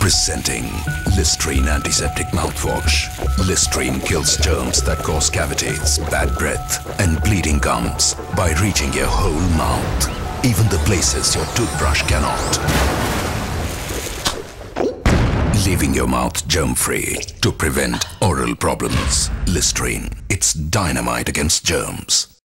Presenting Listerine Antiseptic Mouthwash. Listerine kills germs that cause cavities, bad breath and bleeding gums by reaching your whole mouth, even the places your toothbrush cannot. Leaving your mouth germ-free to prevent oral problems. Listerine, it's dynamite against germs.